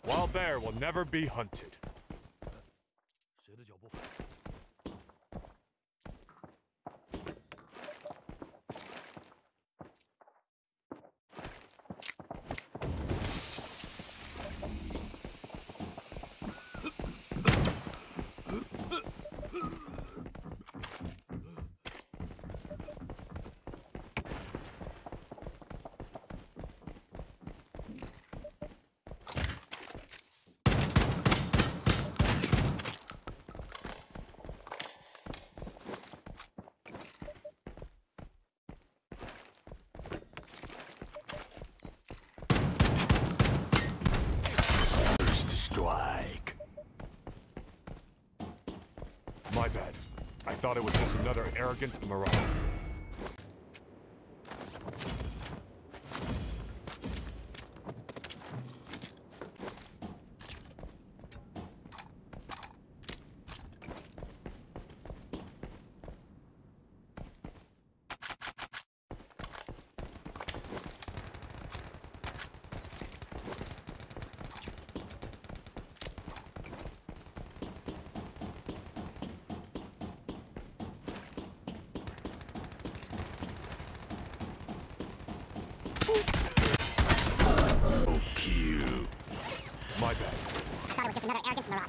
Wild bear will never be hunted. Strike. My bad. I thought it was just another arrogant marauder. Oh, cute. My bad. I thought it was just another arrogant marauder.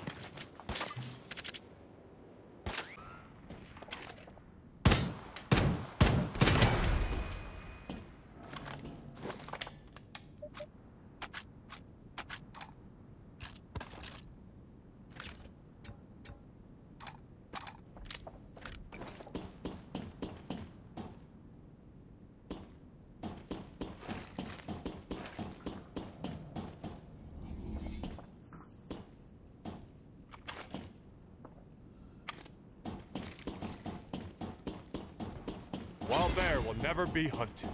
Wild bear will never be hunted.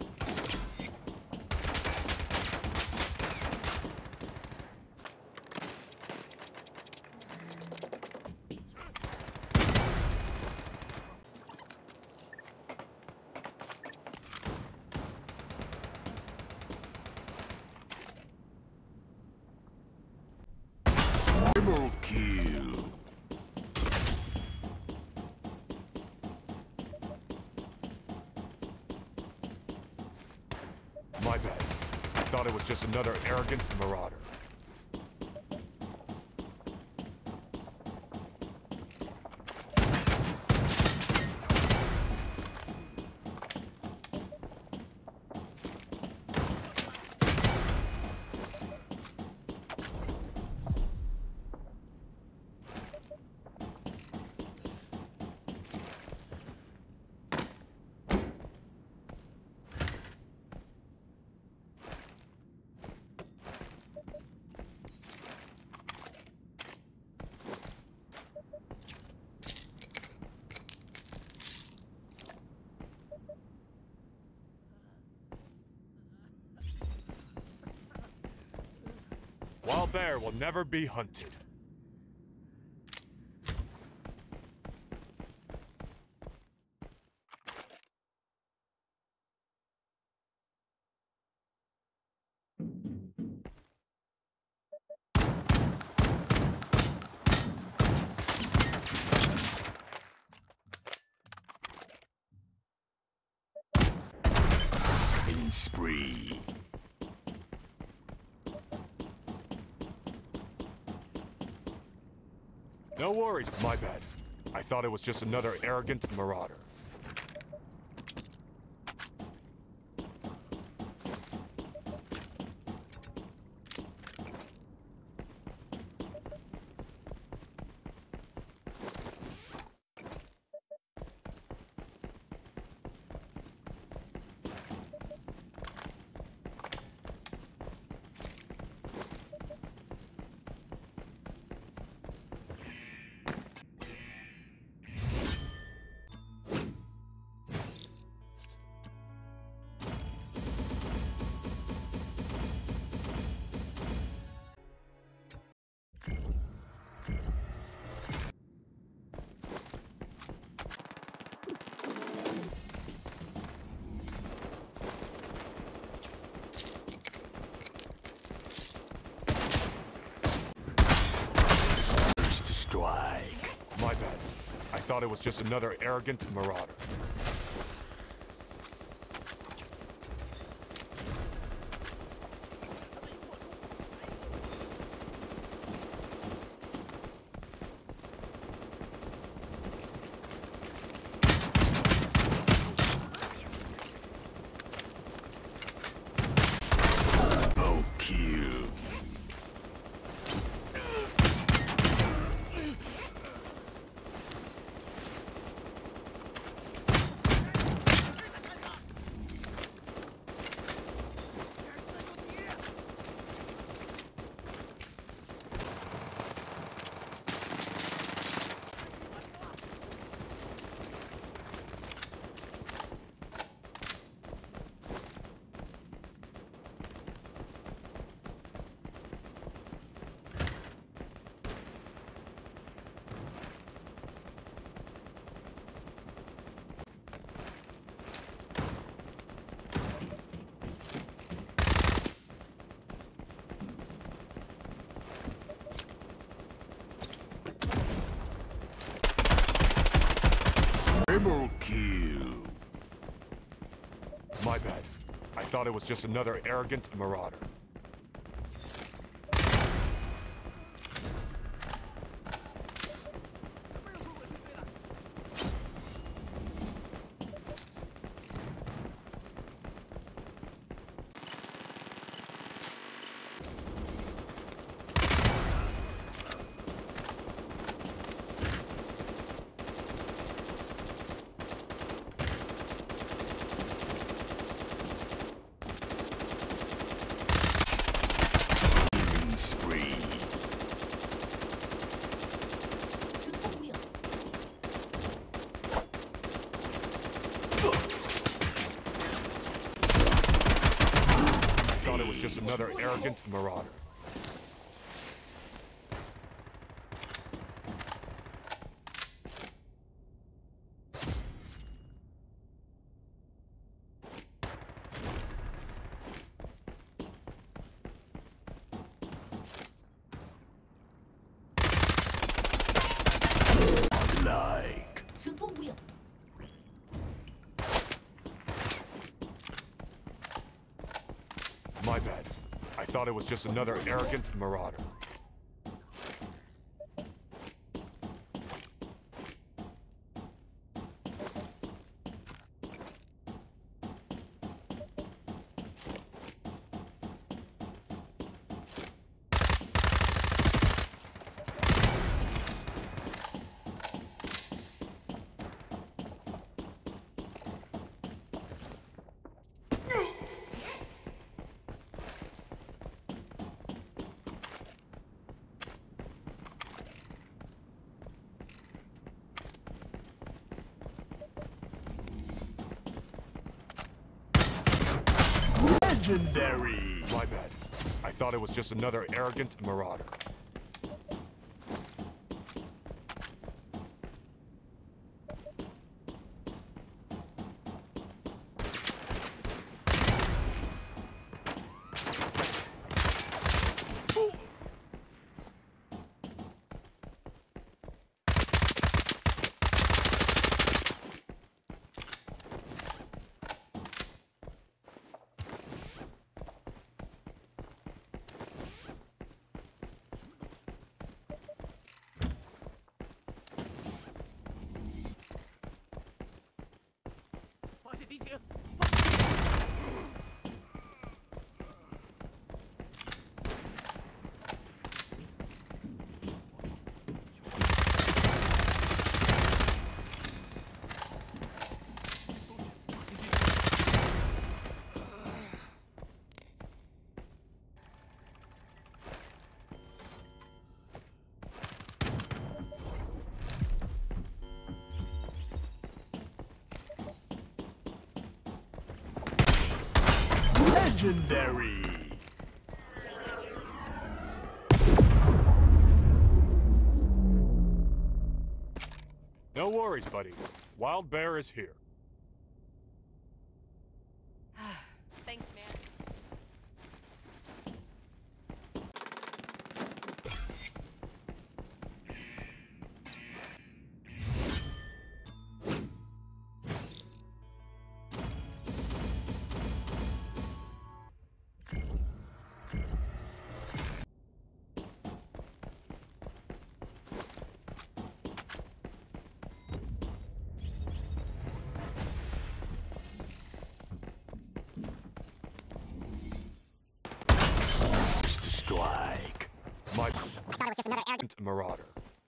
Double kill. My bad. I thought it was just another arrogant marauder. Wild bear will never be hunted. Spree. No worries, my bad. I thought it was just another arrogant marauder. thought it was just another arrogant marauder. Oh, kill. Triple kill. My bad. I thought it was just another arrogant marauder. Spree. Thought it was just another arrogant marauder. Like. My bad. I thought it was just another arrogant marauder. Legendary. My bad. I thought it was just another arrogant marauder. Legendary. No worries, buddy. Wild Bear is here. Thanks, man. strike. My I thought it was just another arrogant. marauder.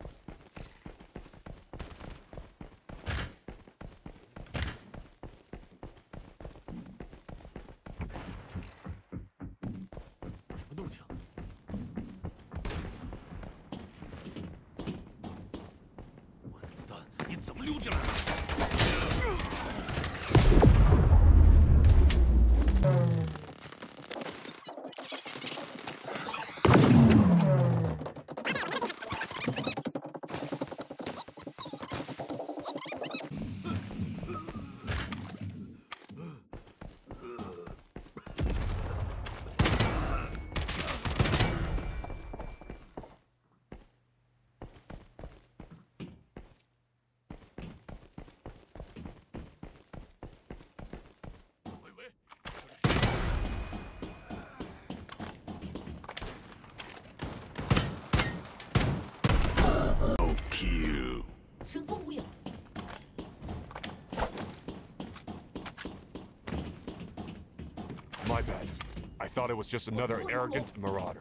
No kill. 生风无影。 My bad. I thought it was just another arrogant marauder.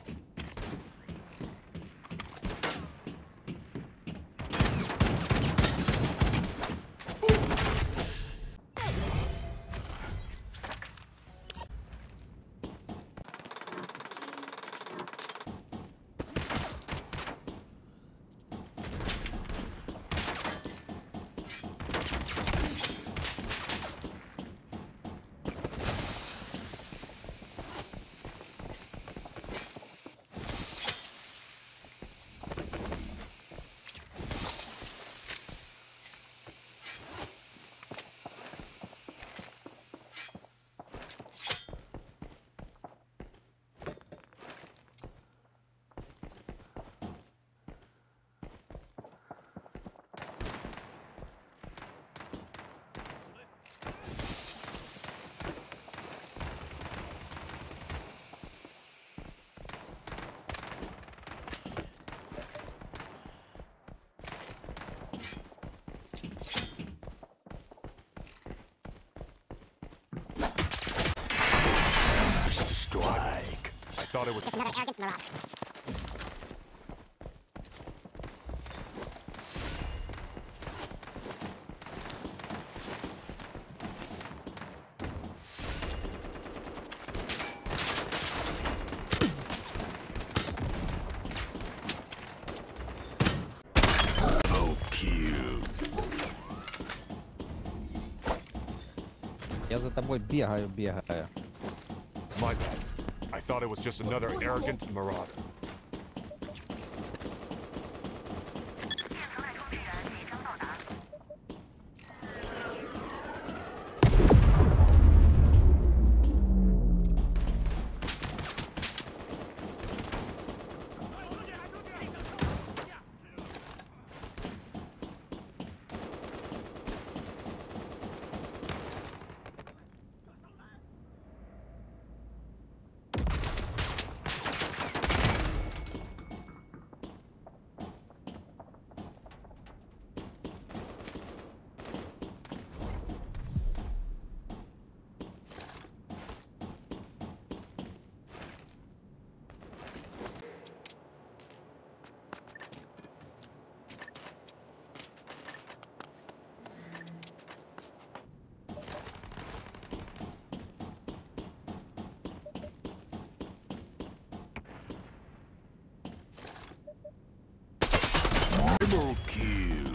Strike. I thought it was Just another arrogant marauder. No kill. Я за тобой бегаю. my bad. I thought it was just another arrogant marauder. Double kill.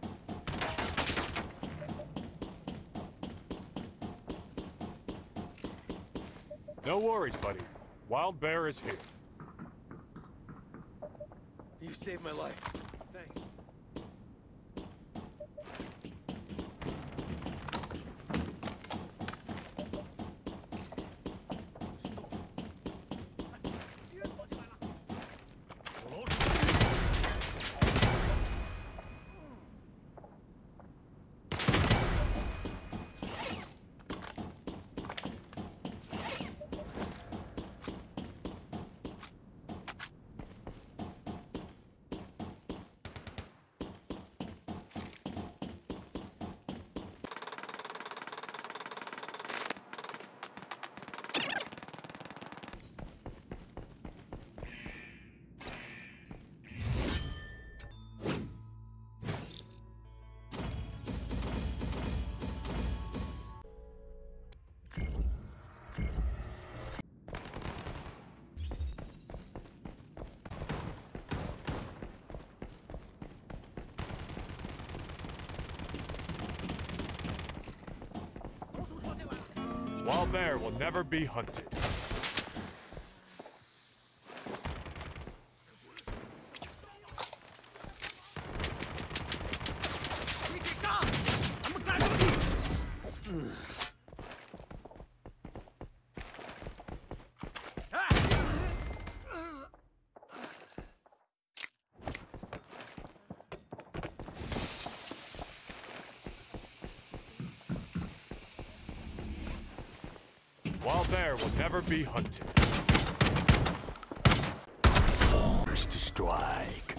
No worries, buddy. Wild Bear is here. You saved my life. Thanks. Wild bear will never be hunted. Wild bear will never be hunted. First to strike.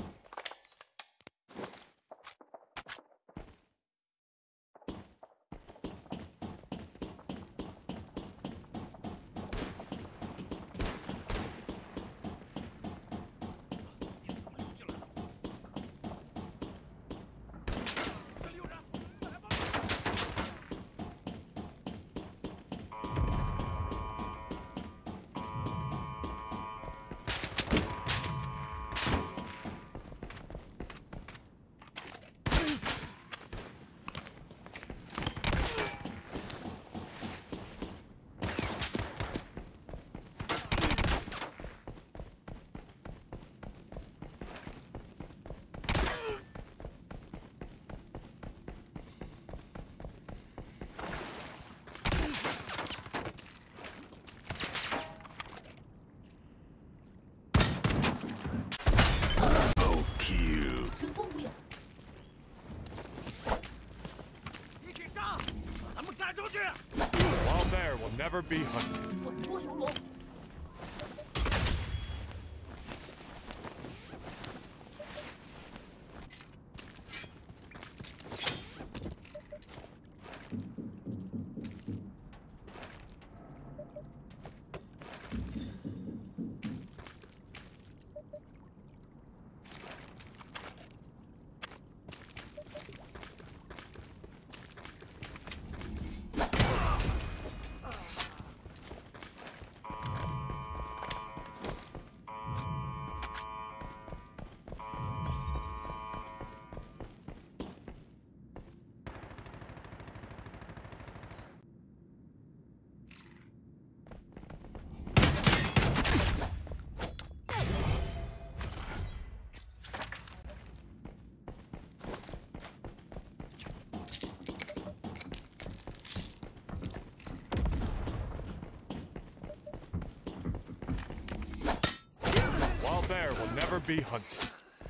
Wild bear will never be hunted. Wild bear will never be hunted.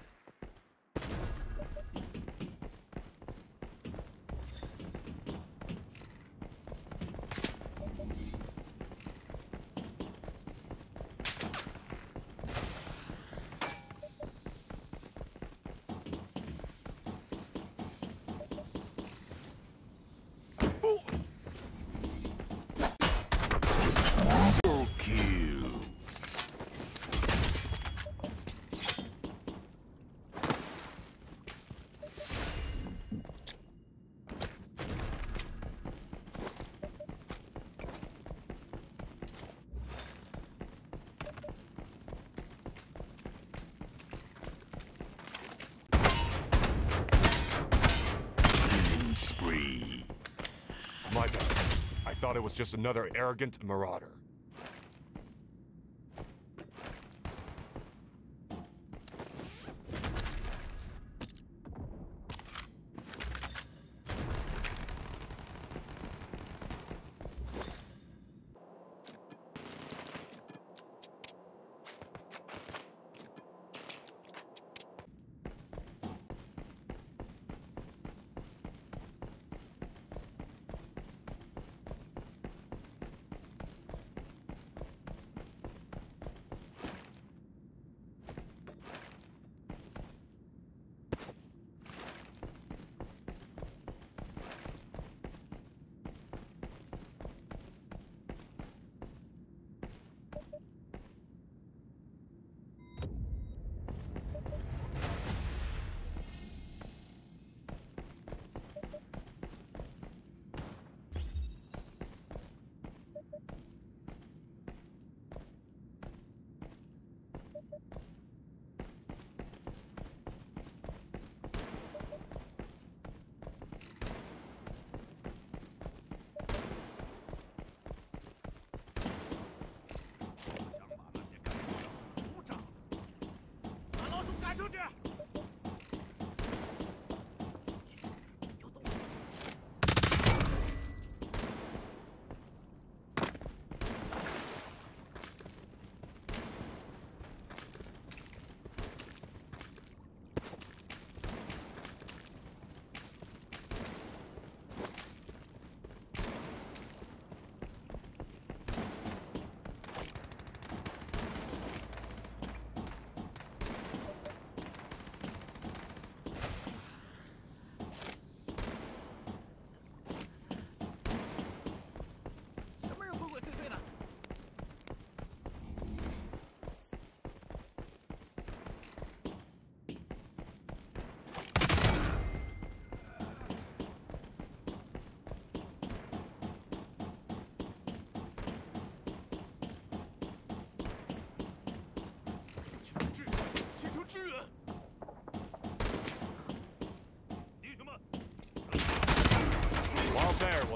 Spree. My bad. I thought it was just another arrogant marauder.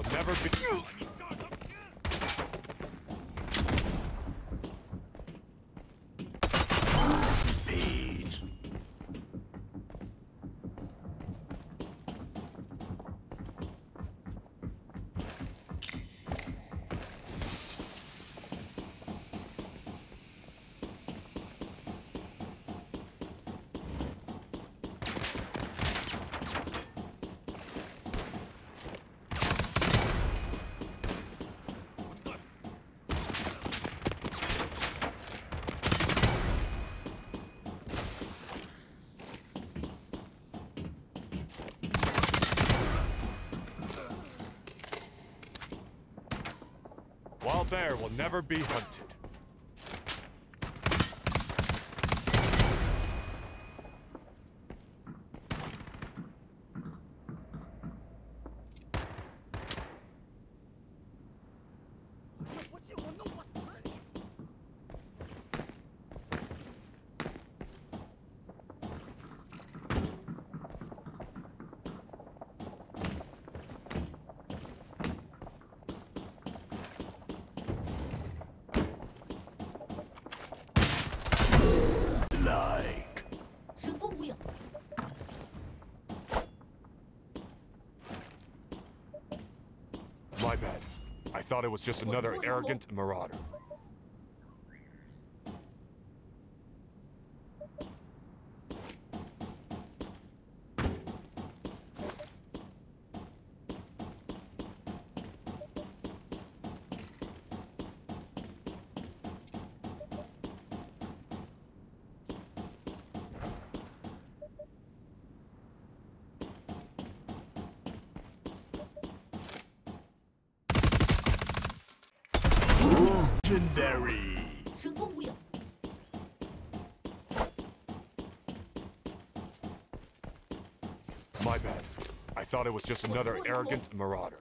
will never be. Page. Wild bear will never be hunted. Like. 神风无影。 My bad. I thought it was just another arrogant marauder. Legendary. 神风无影。 My bad. I thought it was just another arrogant marauder.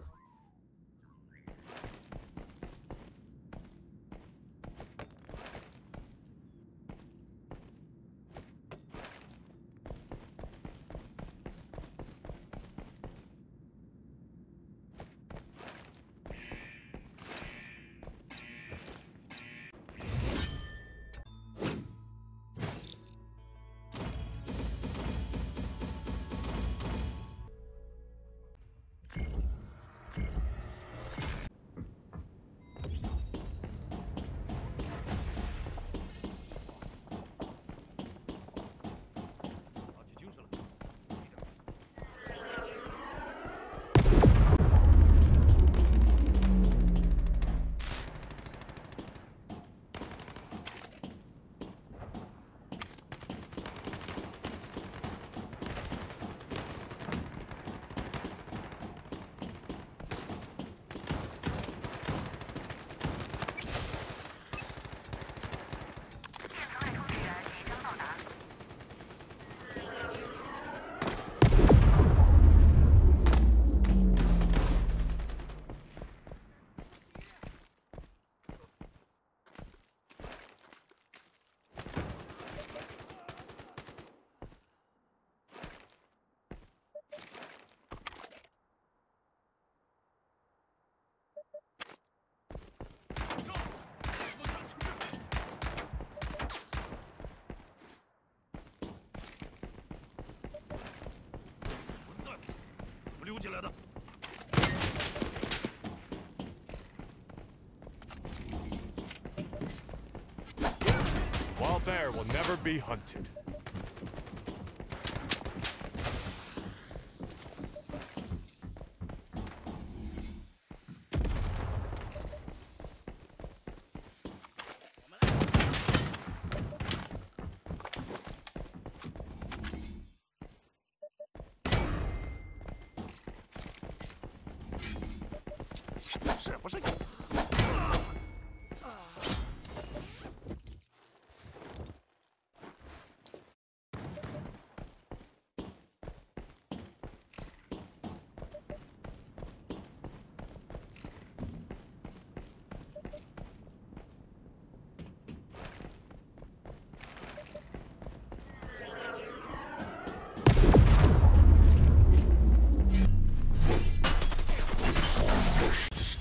Wild bear will never be hunted.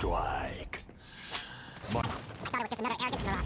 strike. I thought it was just another arrogant marauder.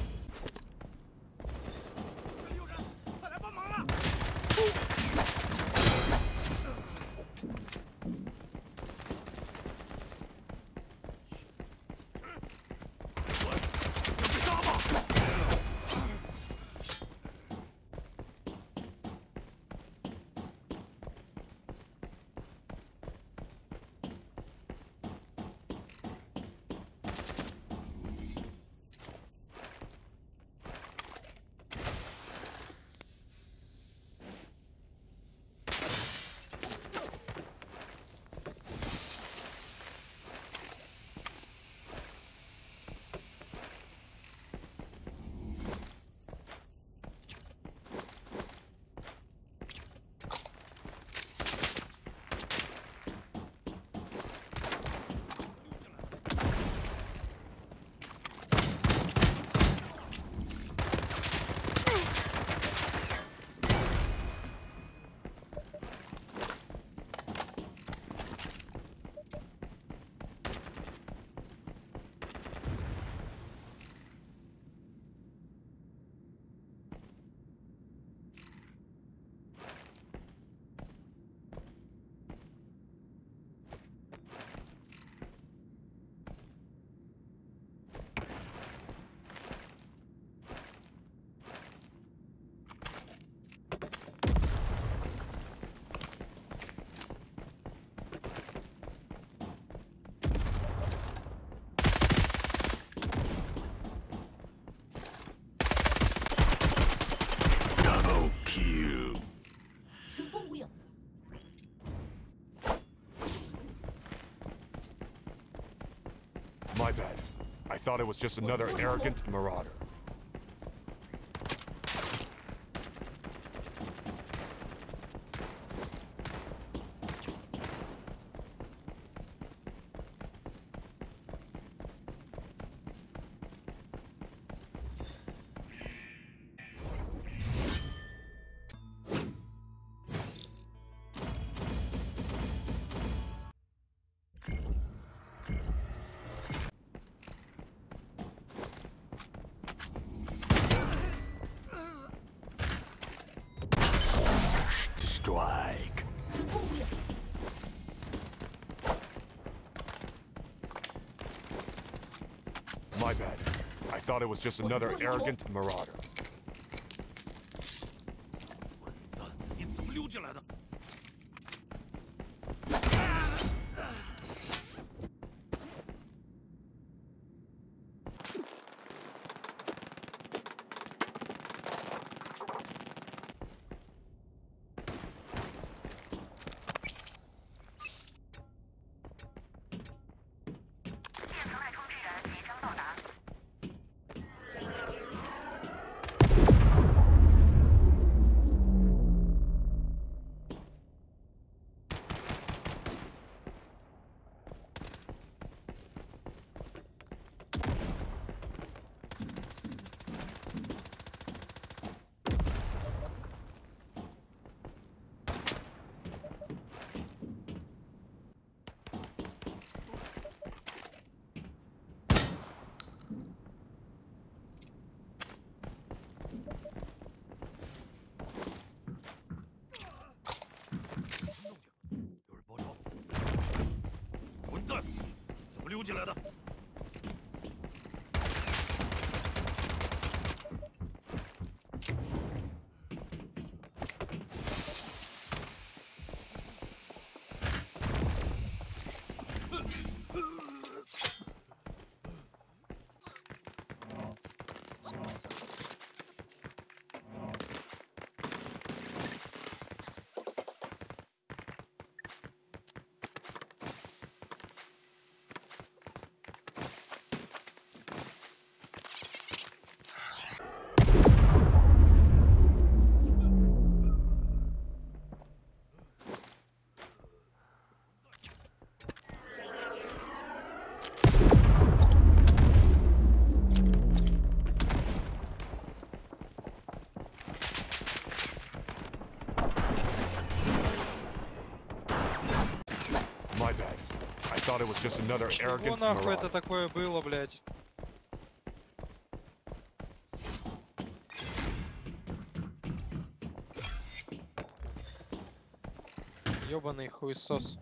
Double kill. 生风无影， My bad. I thought it was just another arrogant marauder. Strike. 生风无影， My bad. I thought it was just another arrogant marauder. 你怎么溜进来的？有人包抄！混蛋，怎么溜进来的？ thought it was just another Чего arrogant нахуй это marauder. такое было, блядь? Ёбаный хуесос.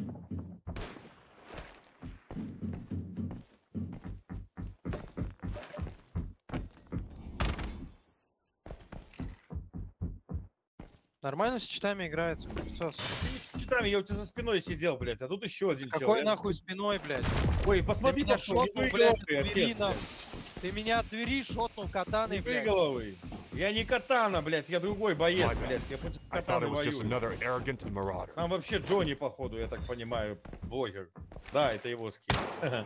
Нормально с читами играется, хуесос. Читами, я у тебя за спиной сидел, блядь, а тут еще один Какой человек. нахуй спиной, блядь? Ой, Ты посмотри, меня пошел, шотнул, блядь, от двери, нахуй. Ты меня от двери шотнул катаной, блядь. головы. Я не катана, блядь, я другой боец, My bad. блядь. Я против I thought катаны it was just воюю. another arrogant marauder. Там вообще Джонни, походу, я так понимаю, блогер. Да, это его скин.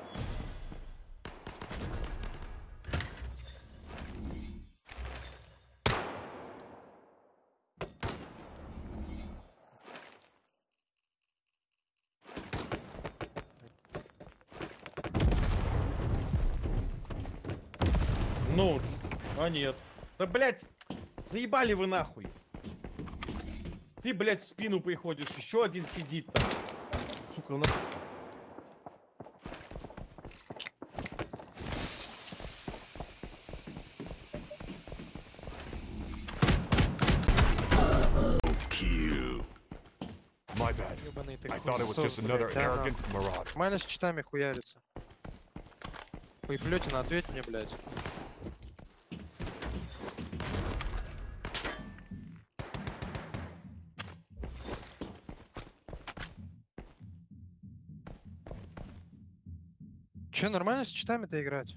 Ну, а нет. Да, блядь, заебали вы нахуй. Ты, блядь, в спину приходишь, еще один сидит там. Сука, на... My bad. Ёбаный ты I thought it was хуесос, just another блядь, да, нахуй. arrogant marauder. Нормально с читами хуярится. Хуеплётина, ответь мне, блядь. Че, нормально с читами-то играть?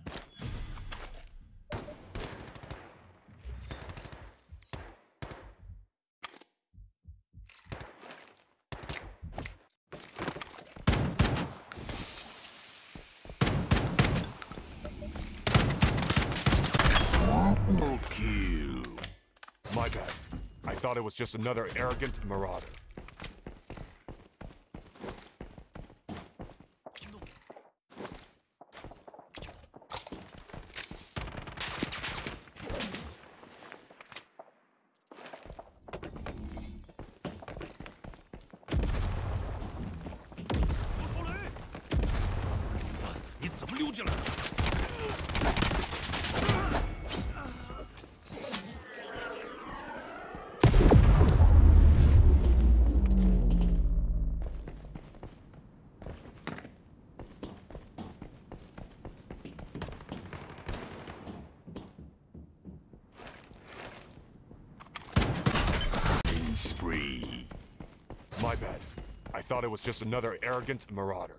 My bad. I thought it was just another arrogant marauder. Spree. My bad. I thought it was just another arrogant marauder.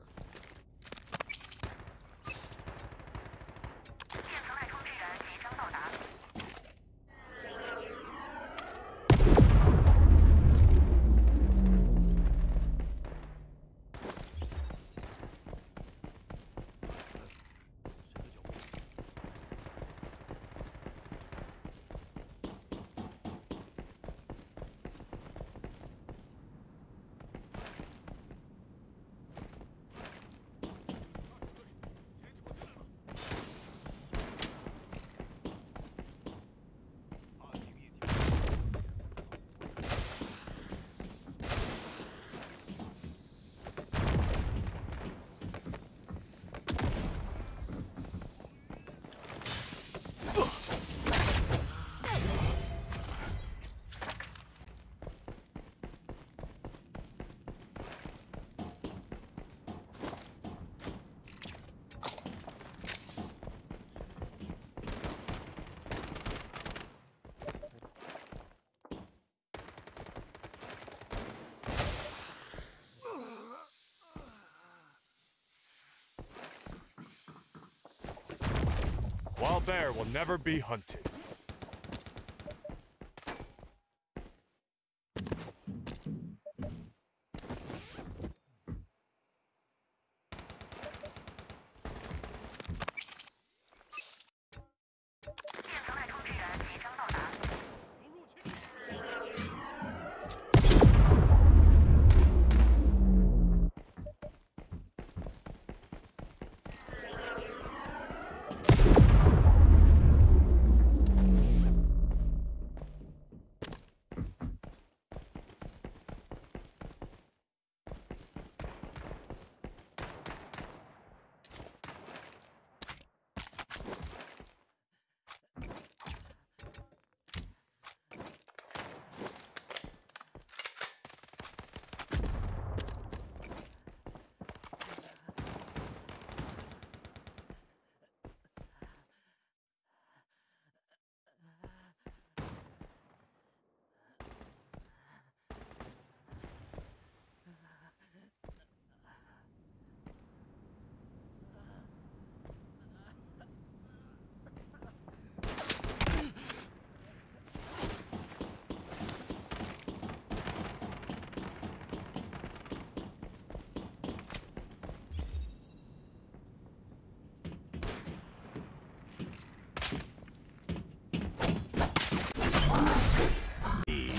Wild bear will never be hunted.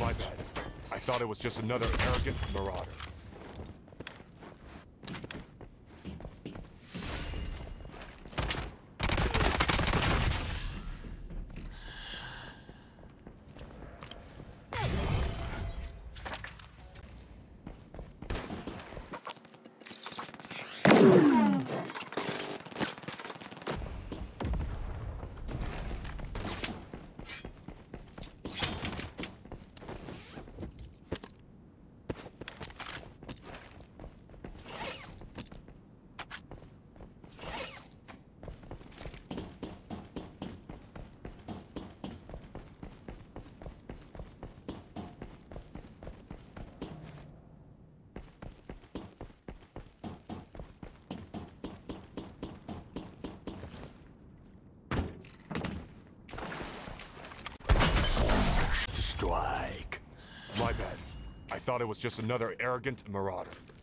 My bad. I thought it was just another arrogant marauder. To strike. My bad. I thought it was just another arrogant marauder.